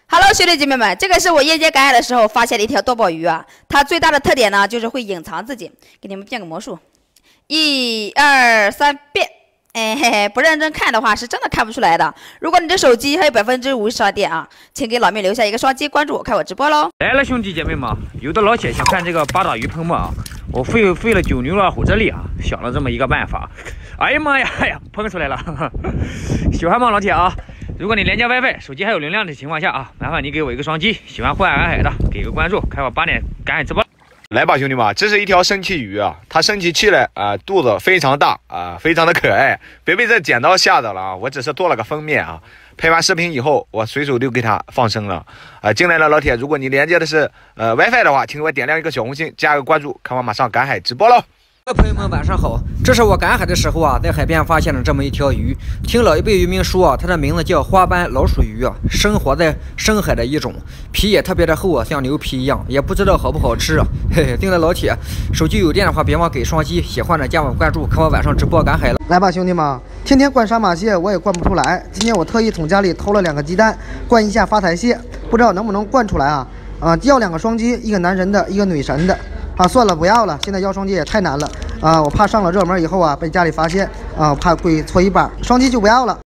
Hello， 兄弟姐妹们，这个是我夜间赶海的时候发现的一条多宝鱼啊。它最大的特点呢，就是会隐藏自己。给你们变个魔术，1、2、3，变！哎嘿嘿，不认真看的话，是真的看不出来的。如果你的手机还有50%的电啊，请给老妹留下一个双击，关注我，看我直播喽。 来了，兄弟姐妹们，有的老铁想看这个八爪鱼喷墨啊，我费了9牛二虎之力啊，想了这么一个办法。哎呀妈呀，喷出来了！喜欢吗，老铁啊？如果你连接 WiFi， 手机还有流量的情况下啊，麻烦你给我一个双击。喜欢户外赶海的，给个关注，看我8点赶海直播。 来吧，兄弟们，这是一条生气鱼啊，它生起气来肚子非常大非常的可爱，别被这剪刀吓着了啊！我只是做了个封面啊，拍完视频以后，我随手就给它放生了进来了，老铁，如果你连接的是WiFi 的话，请给我点亮一个小红心，加个关注，看我马上赶海直播喽。 朋友们晚上好，这是我赶海的时候啊，在海边发现了这么一条鱼。听老一辈渔民说啊，它的名字叫花斑老鼠鱼啊，生活在深海的一种，皮也特别的厚啊，像牛皮一样，也不知道好不好吃啊。嘿嘿，定了老铁，手机有电的话别忘给双击，喜欢的加我关注，看我晚上直播赶海了。 来吧，兄弟们，天天灌沙马蟹我也灌不出来，今天我特意从家里偷了2个鸡蛋，灌一下发财蟹，不知道能不能灌出来啊？要2个双击，一个男神的，一个女神的。算了，不要了，现在要双击也太难了我怕上了热门以后啊被家里发现怕跪搓衣板，双击就不要了。